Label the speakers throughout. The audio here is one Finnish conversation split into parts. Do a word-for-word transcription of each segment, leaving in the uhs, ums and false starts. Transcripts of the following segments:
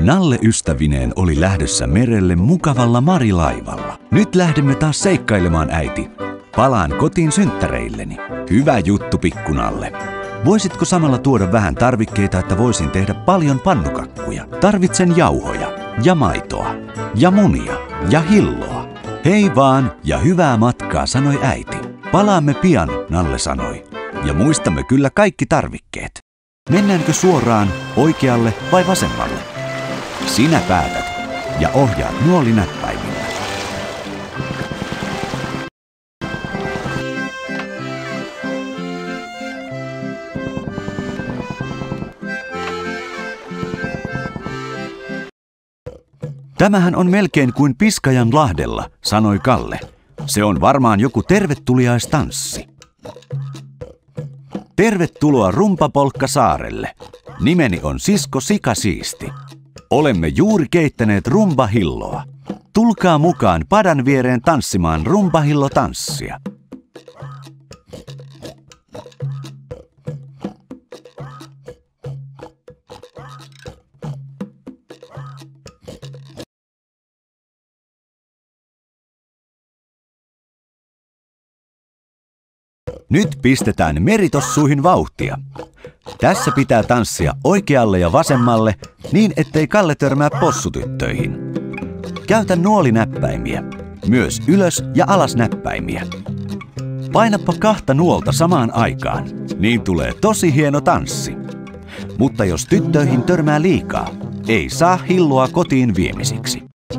Speaker 1: Nalle ystävineen oli lähdössä merelle mukavalla marilaivalla. Nyt lähdemme taas seikkailemaan, äiti. Palaan kotiin synttäreilleni. Hyvä juttu, pikkunalle. Voisitko samalla tuoda vähän tarvikkeita, että voisin tehdä paljon pannukakkuja? Tarvitsen jauhoja ja maitoa ja munia ja hilloa. Hei vaan ja hyvää matkaa, sanoi äiti. Palaamme pian, Nalle sanoi. Ja muistamme kyllä kaikki tarvikkeet. Mennäänkö suoraan oikealle vai vasemmalle? Sinä päätät ja ohjaat nuolinäppäimillä. Tämähän on melkein kuin Piskajanlahdella, sanoi Kalle. Se on varmaan joku tervetuliaistanssi. Tervetuloa Rumpapolkkasaarelle. Nimeni on Sisko Sikasiisti. Olemme juuri keittäneet rumpahilloa. Tulkaa mukaan padan viereen tanssimaan rumpahillotanssia. Nyt pistetään meritossuihin vauhtia. Tässä pitää tanssia oikealle ja vasemmalle niin, ettei Kalle törmää possutyttöihin. Käytä nuolinäppäimiä, myös ylös- ja alasnäppäimiä. Painappa kahta nuolta samaan aikaan, niin tulee tosi hieno tanssi. Mutta jos tyttöihin törmää liikaa, ei saa hilloa kotiin viemisiksi.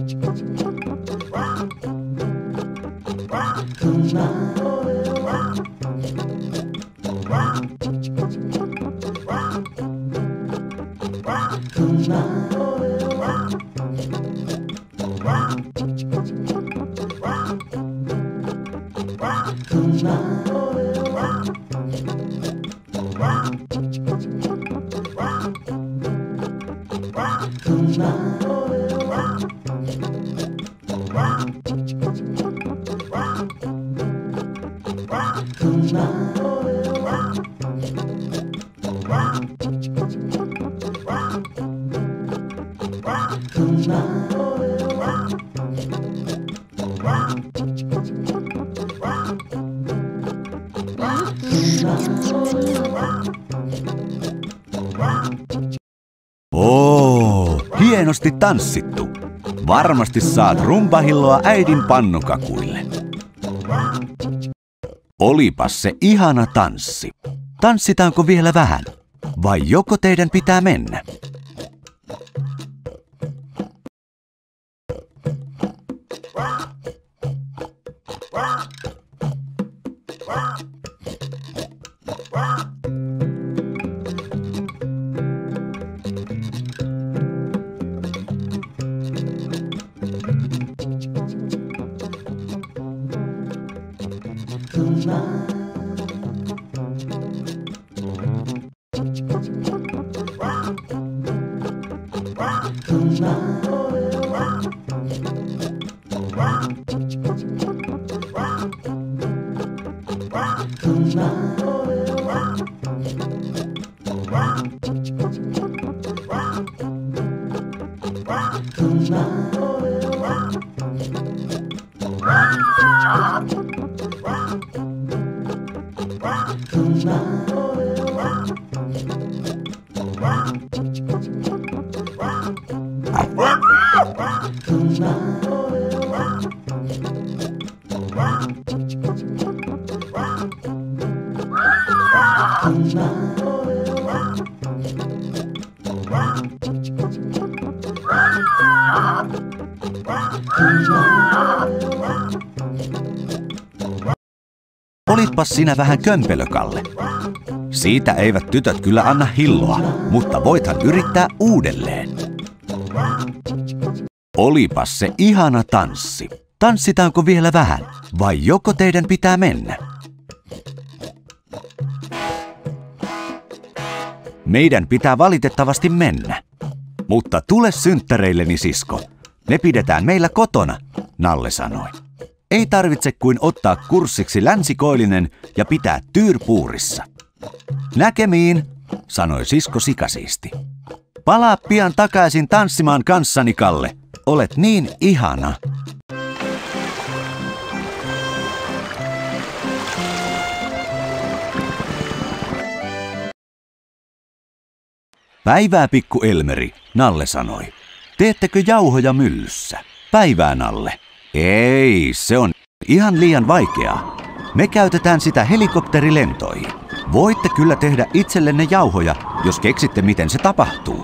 Speaker 1: Oo, hienosti tanssittu. Varmasti saat rumpahilloa äidin pannukakuille. Olipas se ihana tanssi. Tanssitaanko vielä vähän? Vai joko teidän pitää mennä? Olitpas sinä vähän kömpelö, Kalle. Siitä eivät tytöt kyllä anna hilloa, mutta voithan yrittää uudelleen. Olipas se ihana tanssi. Tanssitaanko vielä vähän, vai joko teidän pitää mennä? Meidän pitää valitettavasti mennä. Mutta tule synttäreilleni, sisko. Ne pidetään meillä kotona, Nalle sanoi. Ei tarvitse kuin ottaa kurssiksi länsikoillinen ja pitää tyyrpuurissa. Näkemiin, sanoi sisko Sikasiisti. Palaa pian takaisin tanssimaan kanssani, Kalle. Olet niin ihana. Päivää, pikku Elmeri, Nalle sanoi. Teettekö jauhoja myllyssä? Päivää, Nalle. Ei, se on ihan liian vaikeaa. Me käytetään sitä helikopterilentoihin. Voitte kyllä tehdä itsellenne jauhoja, jos keksitte, miten se tapahtuu.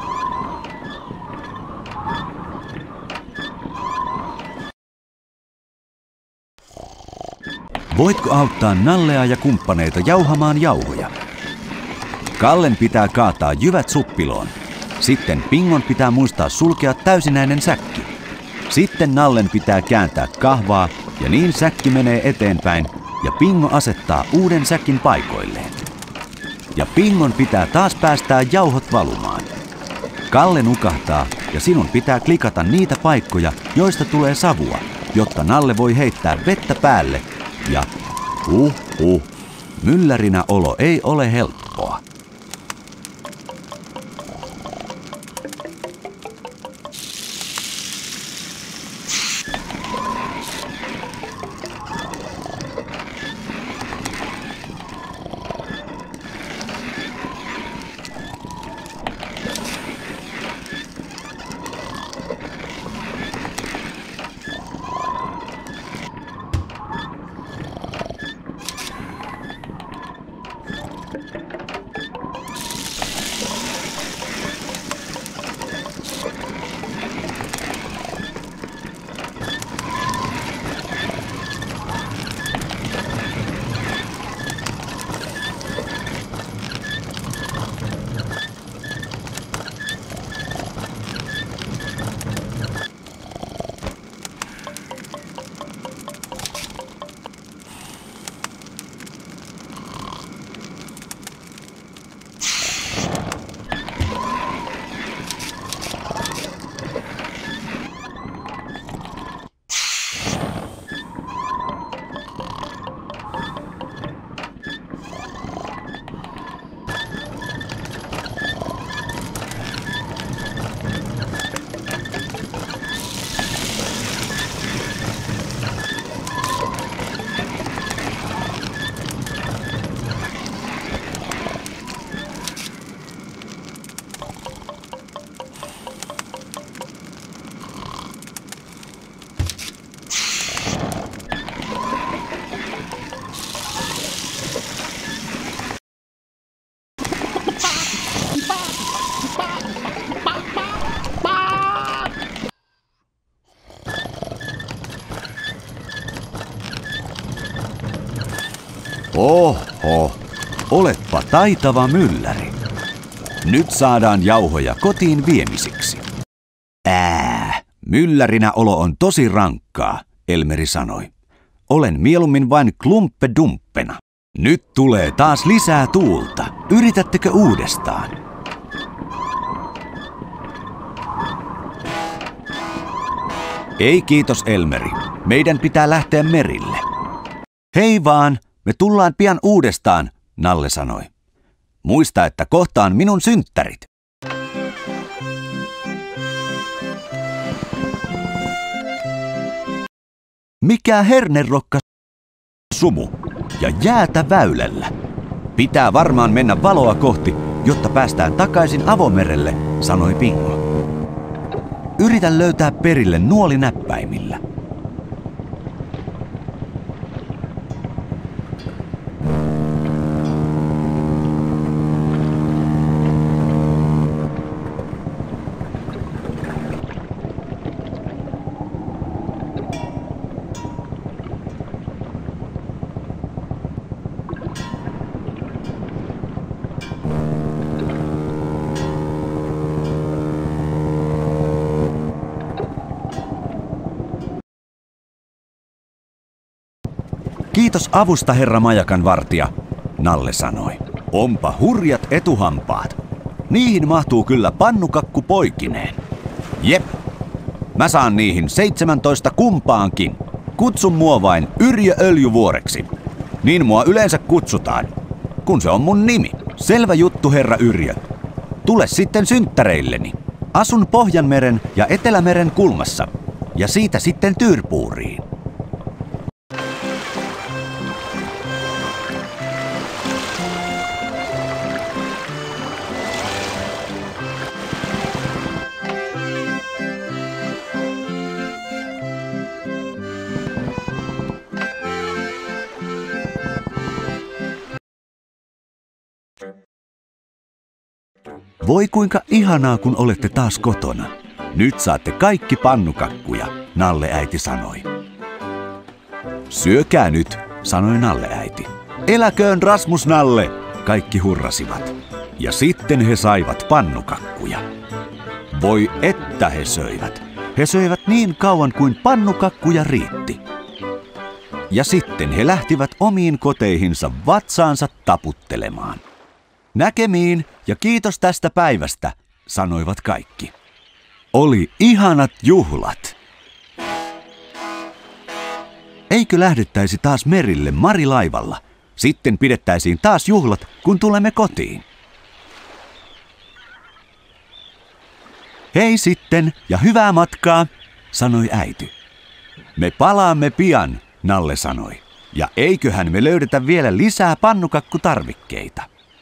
Speaker 1: Voitko auttaa Nallea ja kumppaneita jauhamaan jauhoja? Kallen pitää kaataa jyvät suppiloon. Sitten Pingon pitää muistaa sulkea täysinäinen säkki. Sitten Nallen pitää kääntää kahvaa ja niin säkki menee eteenpäin ja Pingo asettaa uuden säkin paikoilleen. Ja Pingon pitää taas päästää jauhot valumaan. Kalle nukahtaa ja sinun pitää klikata niitä paikkoja, joista tulee savua, jotta Nalle voi heittää vettä päälle. Ja huh huh, myllärinä olo ei ole helppoa. Oho, oletpa taitava mylläri. Nyt saadaan jauhoja kotiin viemisiksi. Ää, myllärinä olo on tosi rankkaa, Elmeri sanoi. Olen mieluummin vain klumppedumppena. Nyt tulee taas lisää tuulta. Yritättekö uudestaan? Ei kiitos, Elmeri. Meidän pitää lähteä merille. Hei vaan, me tullaan pian uudestaan, Nalle sanoi. Muista, että kohtaan minun synttärit. Mikä hernerokka sumu ja jäätä väylällä. Pitää varmaan mennä valoa kohti, jotta päästään takaisin avomerelle, sanoi Pingo. Yritä löytää perille nuolinäppäimillä. Kiitos avusta, herra majakan vartija, Nalle sanoi. Onpa hurjat etuhampaat. Niihin mahtuu kyllä pannukakku poikineen. Jep, mä saan niihin seitsemäntoista kumpaankin. Kutsun mua vain Yrjö Öljyvuoreksi. Niin mua yleensä kutsutaan, kun se on mun nimi. Selvä juttu, herra Yrjö. Tule sitten synttäreilleni. Asun Pohjanmeren ja Etelämeren kulmassa. Ja siitä sitten Tyrpuuriin. Voi kuinka ihanaa, kun olette taas kotona. Nyt saatte kaikki pannukakkuja, Nalle äiti sanoi. Syökää nyt, sanoi Nalle äiti. Eläköön Rasmus Nalle, kaikki hurrasivat. Ja sitten he saivat pannukakkuja. Voi että he söivät. He söivät niin kauan kuin pannukakkuja riitti. Ja sitten he lähtivät omiin koteihinsa vatsaansa taputtelemaan. Näkemiin ja kiitos tästä päivästä, sanoivat kaikki. Oli ihanat juhlat. Eikö lähdettäisi taas merille Marilaivalla? Sitten pidettäisiin taas juhlat, kun tulemme kotiin. Hei sitten ja hyvää matkaa, sanoi äiti. Me palaamme pian, Nalle sanoi. Ja eiköhän me löydetä vielä lisää pannukakkutarvikkeita.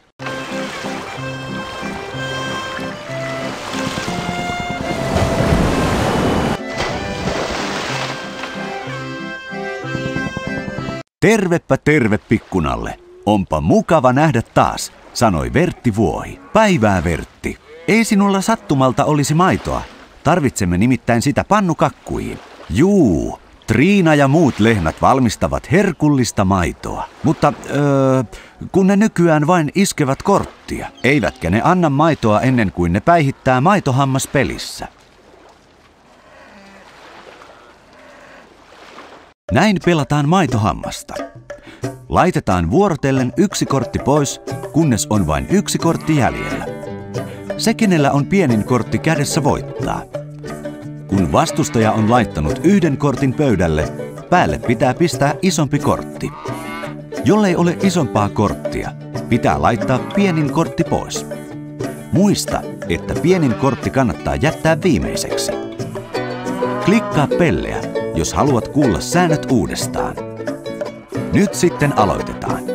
Speaker 1: Tervepä terve pikkunalle. Onpa mukava nähdä taas, sanoi Vertti Vuohi. Päivää Vertti. Ei sinulla sattumalta olisi maitoa. Tarvitsemme nimittäin sitä pannukakkuihin. Juu, Triina ja muut lehmät valmistavat herkullista maitoa. Mutta öö, kun ne nykyään vain iskevät korttia, eivätkä ne anna maitoa ennen kuin ne päihittää maitohammas pelissä. Näin pelataan maitohammasta. Laitetaan vuorotellen yksi kortti pois, kunnes on vain yksi kortti jäljellä. Se, kenellä on pienin kortti kädessä, voittaa. Kun vastustaja on laittanut yhden kortin pöydälle, päälle pitää pistää isompi kortti. Jollei ole isompaa korttia, pitää laittaa pienin kortti pois. Muista, että pienin kortti kannattaa jättää viimeiseksi. Klikkaa pelleä, jos haluat kuulla säännöt uudestaan. Nyt sitten aloitetaan.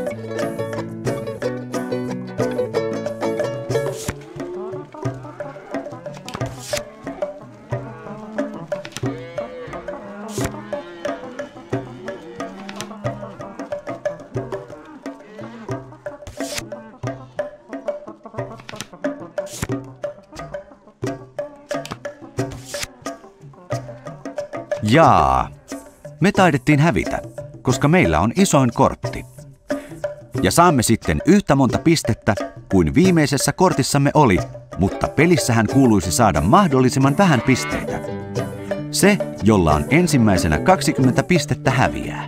Speaker 1: Jaa, me taidettiin hävitä, koska meillä on isoin kortti. Ja saamme sitten yhtä monta pistettä kuin viimeisessä kortissamme oli, mutta pelissähän kuuluisi saada mahdollisimman vähän pisteitä. Se, jolla on ensimmäisenä kaksikymmentä pistettä, häviää.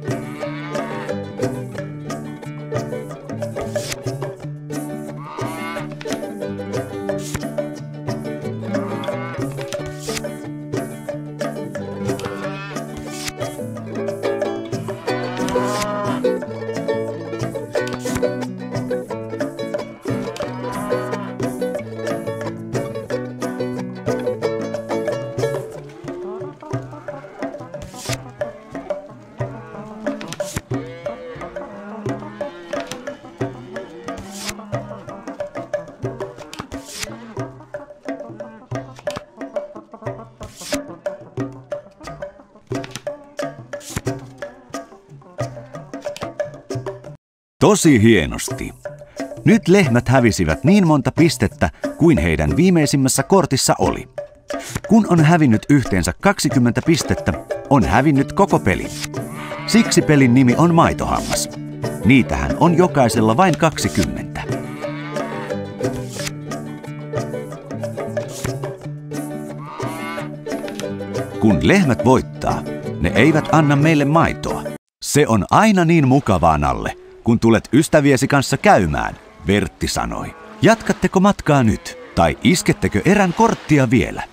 Speaker 1: Tosi hienosti. Nyt lehmät hävisivät niin monta pistettä kuin heidän viimeisimmässä kortissa oli. Kun on hävinnyt yhteensä kaksikymmentä pistettä, on hävinnyt koko peli. Siksi pelin nimi on Maitohammas. Niitähän on jokaisella vain kaksikymmentä. Kun lehmät voittaa, ne eivät anna meille maitoa. Se on aina niin mukavaa, Nalle, kun tulet ystäviesi kanssa käymään, Vertti sanoi. Jatkatteko matkaa nyt, tai iskettekö erän korttia vielä?